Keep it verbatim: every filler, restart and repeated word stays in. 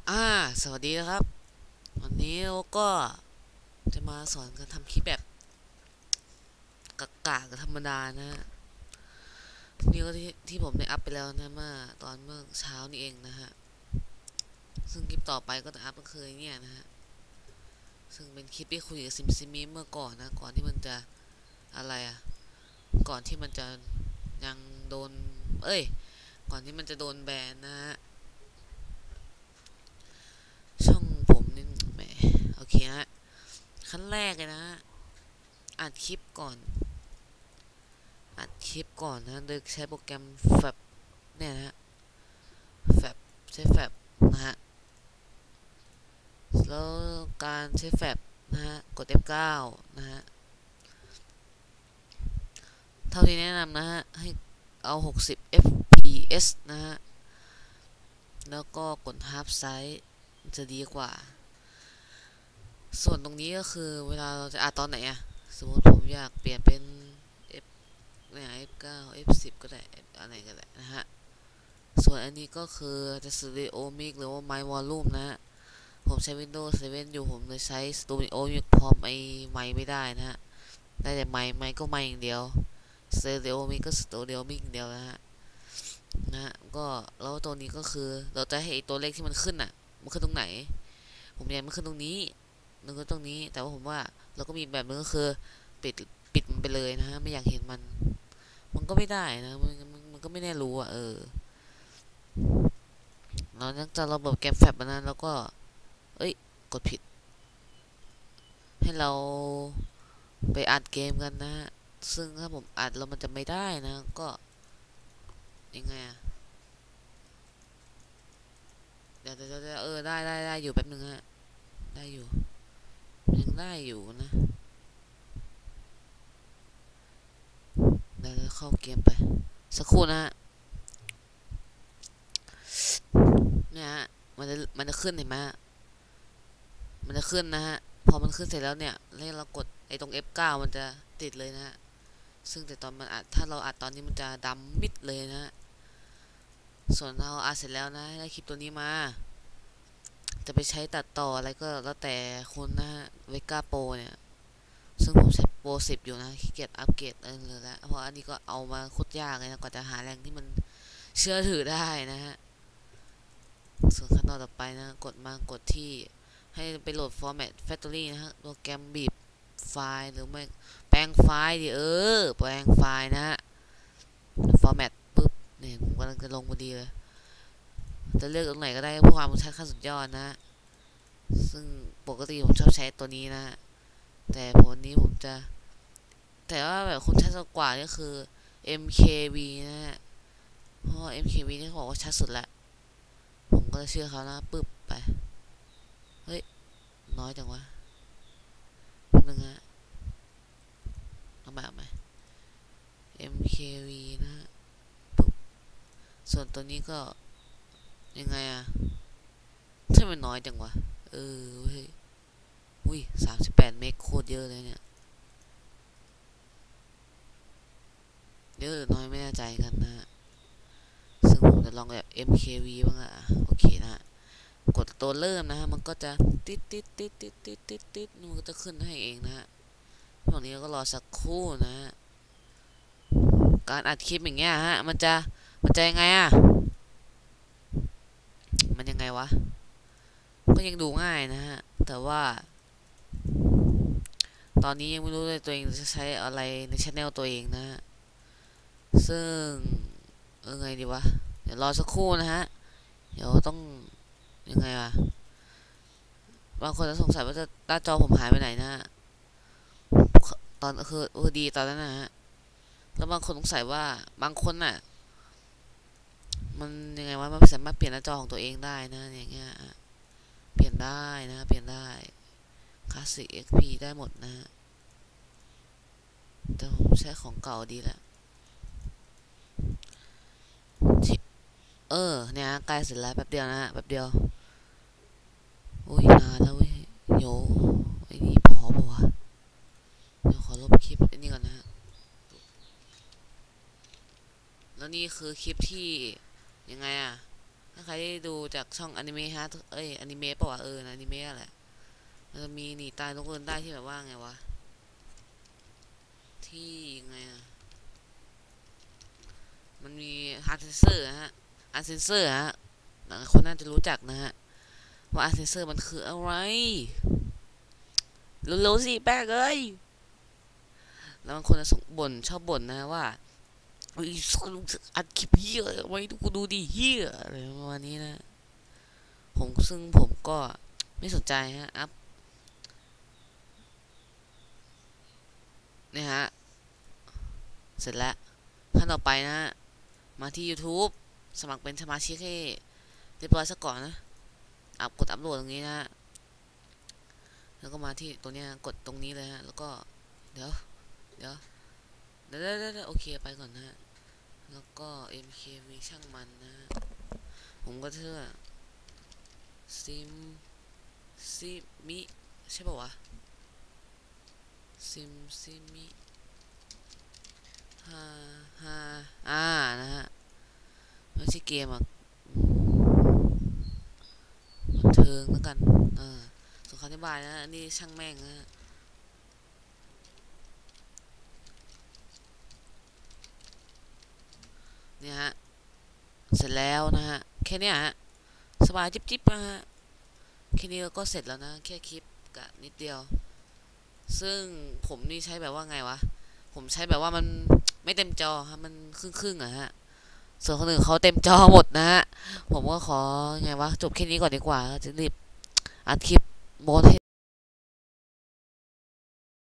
อ่าสวัสดีนะครับวันนี้เราก็จะมาสอนการทำคลิปแบบกากากับธรรมดานะฮะนี่ก็ที่ที่ผมได้อัพไปแล้วนะเมื่อตอนเมื่อเช้านี่เองนะฮะซึ่งคลิปต่อไปก็จะอัพก็คือเนี่ยนะฮะซึ่งเป็นคลิปที่คุยกับซิมซิมิเมื่อก่อนนะก่อนที่มันจะอะไรอะก่อนที่มันจะยังโดนเอ้ยก่อนที่มันจะโดนแบนนะฮะช่องผมนี่แหมโอเคฮะขั้นแรกเลยนะฮะอัดคลิปก่อน อัดคลิปก่อนนะโดยใช้โปรแกรมแฟบเนี่ยนะฮะแฟบใช้แฟบนะฮะแล้วการใช้แฟบนะฮะกด เอฟ เก้า นะฮะเท่าที่แนะนำนะฮะให้เอาหกสิบ เอฟ พี เอส นะฮะแล้วก็กด half size จะดีกว่าส่วนตรงนี้ก็คือเวลาเราจะอัดตอนไหนอะสมมติผมอยากเปลี่ยนเป็น F เนี่ย เอฟ เก้า เอฟ สิบ ก็ได้อะไรก็ได้นะฮะส่วนอันนี้ก็คือจะ Stereo Mix หรือว่า My Volume นะฮะผมใช้ Windows เซเว่น อยู่ผมเลยใช้ Studio Mix พร้อมไอ้ไมค์ไม่ได้นะฮะได้แต่ไมค์ไมค์ก็ไมค์อย่างเดียว Stereo Mix ก็ Stereo Mix อย่างเดียวนะฮะนะฮะก็แล้วตัวนี้ก็คือเราจะให้ตัวเลขที่มันขึ้นอ่ะมันขึ้นตรงไหนผมอยากมันขึ้นตรงนี้นึกว่าตรงนี้แต่ว่าผมว่าเราก็มีแบบนึงก็คือปิดปิดมันไปเลยนะฮะไม่อยากเห็นมันมันก็ไม่ได้นะมันมันมันก็ไม่แน่รู้อ่ะเออเรานอกจากระบบแกมแฟบมานั้นแล้วก็เอ้ยกดผิดให้เราไปอัดเกมกันนะฮะซึ่งถ้าผมอัดแล้วมันจะไม่ได้นะก็ยังไงอะเดี๋ยวเดี๋ยวเออได้ได้ได้อยู่แป๊บนึงฮะได้อยู่ยังได้อยู่นะเดี๋ยวเข้าเกมไปสักครู่นะฮะเนี่ยฮะมันจะมันจะขึ้นเห็นไหมฮะมันจะขึ้นนะฮะพอมันขึ้นเสร็จแล้วเนี่ยแล้วเรากดไอ้ตรง เอฟ เก้า มันจะติดเลยนะฮะซึ่งแต่ตอนมันอัดถ้าเราอัดตอนนี้มันจะดำมิดเลยนะฮะส่วนเราอัดเสร็จแล้วนะได้คลิปตัวนี้มาจะไปใช้ตัดต่ออะไรก็แล้วแต่คุณนะฮะเวก้าโปรเนี่ยซึ่งผมใช้โปรสิบอยู่นะขี้เกียจอัปเกรดเออเลยแล้วเพราะอันนี้ก็เอามาโคตรยากเลยนะกว่าจะหาแหล่งที่มันเชื่อถือได้นะฮะส่วนขั้นตอนต่อไปนะกดมากดที่ให้ไปโหลด Format Factory นะฮะโปรแกรมบีบไฟล์หรือไม่แปลงไฟล์ดิเออแปลงไฟล์นะฮะ Format ปุ๊บเนี่ยผมกำลังจะลงพอดีเลยจะเลือกตรงไหนก็ได้เพื่อความชัดขั้นสุดยอดนะซึ่งปกติผมชอบใช้ตัวนี้นะแต่วันนี้ผมจะแต่ว่าแบบคนชัดกว่าก็คือ เอ็ม เค วี นะฮะเพราะว่า เอ็ม เค วี นี่เขาบอกว่าชัดสุดละผมก็จะเชื่อเขานะปึ๊บไปเฮ้ยน้อยจังวะแป๊บนึงฮะเอาใหม่เอาใหม่ เอ็ม เค วี นะฮะปึ๊บส่วนตัวนี้ก็ยังไงอะถ้ามันน้อยจังวะเออเฮ้ยอุ้ยสามสิบแปดเมกโคตรเยอะเลยเนี่ยเยอะหรือน้อยไม่แน่ใจกันนะฮะซึ่งผมจะลองแบบ เอ็ม เค วี บ้างอะโอเคนะฮะกดตัวเริ่มนะฮะมันก็จะติดติดติดติดติดติดติดมันก็จะขึ้นให้เองนะฮะตรงนี้ก็รอสักครู่นะฮะการอัดคลิปอย่างเงี้ยฮะมันจะมันจะยังไงอะมันยังไงวะก็ยังดูง่ายนะฮะแต่ว่าตอนนี้ยังไม่รู้เลยตัวเองจะใช้อะไรในช anel ตัวเองนะฮะซึ่งเออไงดีวะเดี๋ยวรอสักครู่นะฮะเดี๋ยวต้องยังไงวะบางคนจะสงสัยว่าจะหน้าจอผมหายไปไหนนะฮะตอนคือเออดีตอนนั้นนะฮะแล้วบางคนสงสัยว่าบางคนน่ะมันยังไงวะมันสามารถเปลี่ยนหน้าจอของตัวเองได้นะอย่างเงี้ยเปลี่ยนได้นะเปลี่ยนได้คลาสสิก เอ็กซ์ พี ได้หมดนะฮะแต่ผมใช้ของเก่าดีแหละเออเนี่ยใกล้เสร็จแล้วแป๊บเดียวนะฮะแป๊บเดียวอุ้ยนานแล้วเว้ยโยไอ้นี่พอปะวะเดี๋ยวขอลบคลิปไอ้นี่ก่อนนะฮะแล้วนี่คือคลิปที่ยังไงอะถ้าใครดูจากช่องอนิเมะฮะเอ้ยอนิเมะป่าวะเอออนิเมะแหละมันจะมีหนีตายนกเอินได้ที่แบบว่าไงวะที่ไงอะมันมีฮาร์ดเซนเซอร์ฮะอาร์เซนเซอร์ฮะคนน่าจะรู้จักนะฮะว่าอาร์เซนเซอร์มันคืออะไรรู้ๆสิแป๊กเอ้ยแล้วบางคนจะส่งบ่นชอบบ่นนะว่าไอ้สัตว์อัดคลิปเฮียไว้กูดูดิเฮียอะไรประมาณนี้นะผมซึ่งผมก็ไม่สนใจฮะอัพเนี่ยฮะเสร็จแล้วขั้นต่อไปนะฮะมาที่ YouTube สมัครเป็นสมาชิกให้เรียบร้อยซะก่อนนะอัพกดอัพโหลดตรงนี้นะฮะแล้วก็มาที่ตรงนี้กดตรงนี้เลยฮะแล้วก็เดี๋ยวเดี๋ยวเดี๋ยวเดี๋ยวโอเคไปก่อนนะฮะแล้วก็ เอ็ม เค มีช่างมันนะฮะผมก็เชื่อซิมซิมิใช่ป่าวะซิมซิมิฮ่าฮ่าอ่านะฮะไม่ใช่เกมอ่ะบันเทิงแล้วกันเออส่วนคำอธิบายนะอันนี้ช่างแม่งนะฮะเนี่ยฮะเสร็จแล้วนะฮะแค่เนี้ยฮะสบายจิ๊บจิ๊บนะฮะแค่นี้เราก็เสร็จแล้วนะแค่คลิปกะนิดเดียวซึ่งผมนี่ใช้แบบว่าไงวะผมใช้แบบว่ามันไม่เต็มจอฮะมันครึ่งครึ่งอะฮะส่วนคนอื่นเขาเต็มจอหมดนะฮะผมก็ขอไงวะจบแค่นี้ก่อนดีกว่าจะรีบอัดคลิปโมให้